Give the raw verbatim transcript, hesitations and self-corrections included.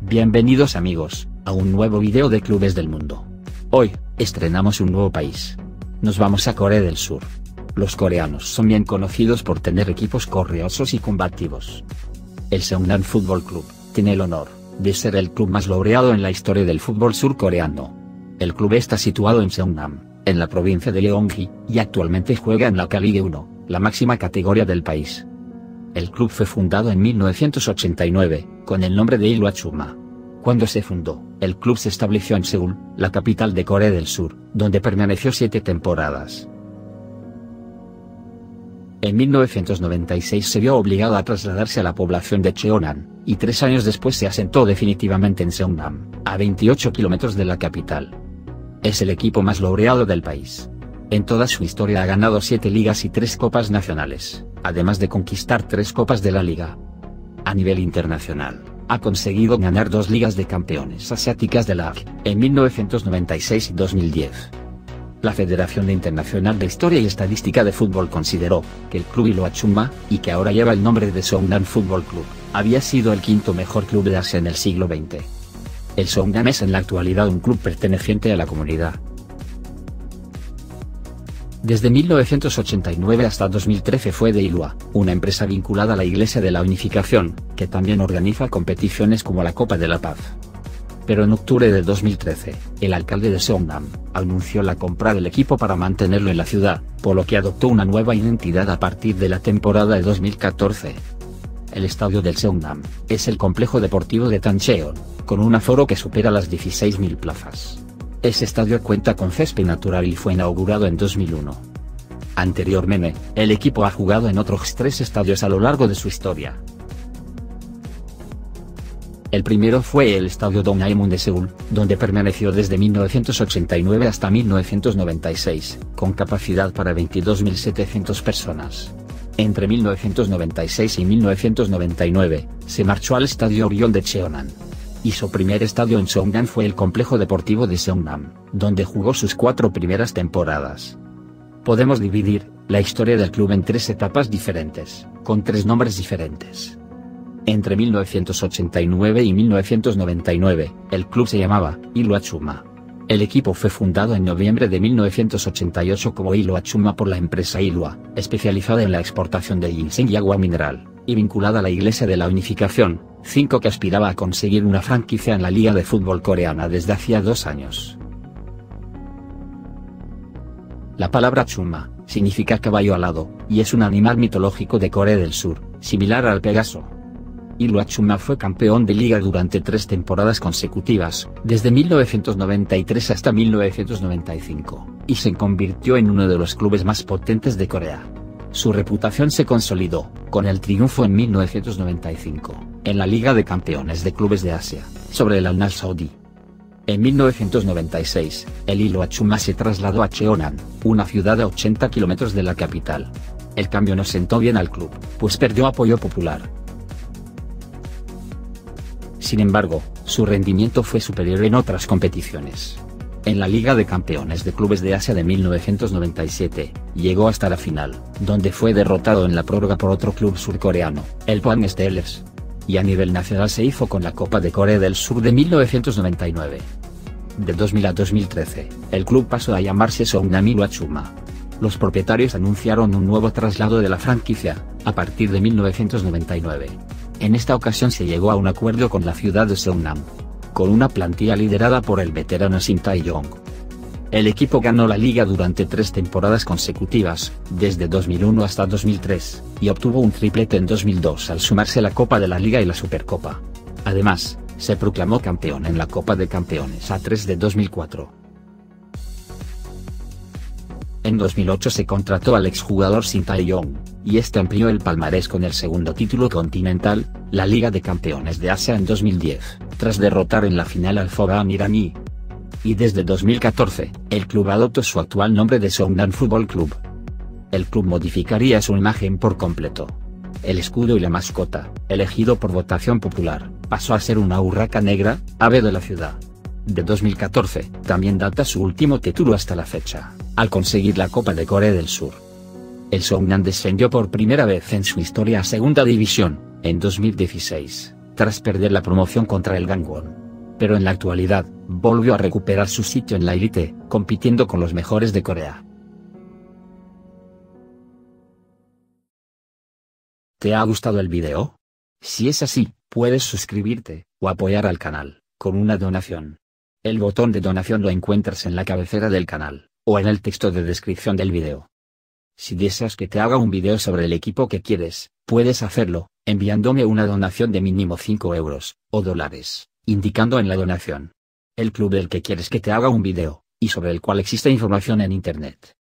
Bienvenidos amigos, a un nuevo video de clubes del mundo. Hoy, estrenamos un nuevo país. Nos vamos a Corea del Sur. Los coreanos son bien conocidos por tener equipos corriosos y combativos. El Seongnam Football Club tiene el honor de ser el club más laureado en la historia del fútbol surcoreano. El club está situado en Seongnam, en la provincia de Gyeonggi, y actualmente juega en la K-League uno, la máxima categoría del país. El club fue fundado en mil novecientos ochenta y nueve, con el nombre de Ilhwa. Cuando se fundó, el club se estableció en Seúl, la capital de Corea del Sur, donde permaneció siete temporadas. En mil novecientos noventa y seis se vio obligado a trasladarse a la población de Cheonan, y tres años después se asentó definitivamente en Seongnam, a veintiocho kilómetros de la capital. Es el equipo más laureado del país. En toda su historia ha ganado siete ligas y tres copas nacionales, además de conquistar tres copas de la liga. A nivel internacional, ha conseguido ganar dos ligas de campeones asiáticas de la A F, en mil novecientos noventa y seis y dos mil diez. La Federación Internacional de Historia y Estadística de Fútbol consideró que el club Ilhwa, y que ahora lleva el nombre de Seongnam Football Club, había sido el quinto mejor club de Asia en el siglo veinte. El Seongnam es en la actualidad un club perteneciente a la comunidad. Desde mil novecientos ochenta y nueve hasta dos mil trece fue de Ilhwa, una empresa vinculada a la Iglesia de la Unificación, que también organiza competiciones como la Copa de la Paz. Pero en octubre de dos mil trece, el alcalde de Seongnam anunció la compra del equipo para mantenerlo en la ciudad, por lo que adoptó una nueva identidad a partir de la temporada de dos mil catorce. El estadio del Seongnam es el complejo deportivo de Tancheon, con un aforo que supera las dieciséis mil plazas. Ese estadio cuenta con césped natural y fue inaugurado en dos mil uno. Anteriormente, el equipo ha jugado en otros tres estadios a lo largo de su historia. El primero fue el Estadio Donghaemun de Seúl, donde permaneció desde mil novecientos ochenta y nueve hasta mil novecientos noventa y seis, con capacidad para veintidós mil setecientas personas. Entre mil novecientos noventa y seis y mil novecientos noventa y nueve, se marchó al Estadio Oriol de Cheonan. Y su primer estadio en Seongnam fue el Complejo Deportivo de Seongnam, donde jugó sus cuatro primeras temporadas. Podemos dividir la historia del club en tres etapas diferentes, con tres nombres diferentes. Entre mil novecientos ochenta y nueve y mil novecientos noventa y nueve, el club se llamaba Ilhwa. El equipo fue fundado en noviembre de mil novecientos ochenta y ocho como Ilhwa por la empresa Ilhwa, especializada en la exportación de ginseng y agua mineral, y vinculada a la Iglesia de la Unificación, cinco que aspiraba a conseguir una franquicia en la Liga de Fútbol Coreana desde hacía dos años. La palabra chuma significa caballo alado, y es un animal mitológico de Corea del Sur, similar al Pegaso. Ilhwa fue campeón de liga durante tres temporadas consecutivas, desde mil novecientos noventa y tres hasta mil novecientos noventa y cinco, y se convirtió en uno de los clubes más potentes de Corea. Su reputación se consolidó, con el triunfo en mil novecientos noventa y cinco, en la Liga de Campeones de Clubes de Asia, sobre el Al-Nassr saudí. En mil novecientos noventa y seis, el Ilhwa se trasladó a Cheonan, una ciudad a ochenta kilómetros de la capital. El cambio no sentó bien al club, pues perdió apoyo popular. Sin embargo, su rendimiento fue superior en otras competiciones. En la Liga de Campeones de Clubes de Asia de mil novecientos noventa y siete, llegó hasta la final, donde fue derrotado en la prórroga por otro club surcoreano, el Pohang Steelers. Y a nivel nacional se hizo con la Copa de Corea del Sur de mil novecientos noventa y nueve. De dos mil a dos mil trece, el club pasó a llamarse Seongnam Ilhwa. Los propietarios anunciaron un nuevo traslado de la franquicia, a partir de mil novecientos noventa y nueve. En esta ocasión se llegó a un acuerdo con la ciudad de Seongnam, con una plantilla liderada por el veterano Shin Tae-yong. El equipo ganó la liga durante tres temporadas consecutivas, desde dos mil uno hasta dos mil tres, y obtuvo un triplete en dos mil dos al sumarse la Copa de la Liga y la Supercopa. Además, se proclamó campeón en la Copa de Campeones A tres de dos mil cuatro. En dos mil ocho se contrató al exjugador Shin Tae-yong, y este amplió el palmarés con el segundo título continental, la Liga de Campeones de Asia en dos mil diez, tras derrotar en la final al Foban iraní. Y desde dos mil catorce, el club adoptó su actual nombre de Seongnam Football Club. El club modificaría su imagen por completo. El escudo y la mascota, elegido por votación popular, pasó a ser una urraca negra, ave de la ciudad. De dos mil catorce, también data su último título hasta la fecha, al conseguir la Copa de Corea del Sur. El Seongnam descendió por primera vez en su historia a Segunda División, en dos mil dieciséis, tras perder la promoción contra el Gangwon. Pero en la actualidad, volvió a recuperar su sitio en la élite, compitiendo con los mejores de Corea. ¿Te ha gustado el video? Si es así, puedes suscribirte, o apoyar al canal, con una donación. El botón de donación lo encuentras en la cabecera del canal, o en el texto de descripción del video. Si deseas que te haga un video sobre el equipo que quieres, puedes hacerlo, enviándome una donación de mínimo cinco euros, o dólares, indicando en la donación el club del que quieres que te haga un video, y sobre el cual existe información en internet.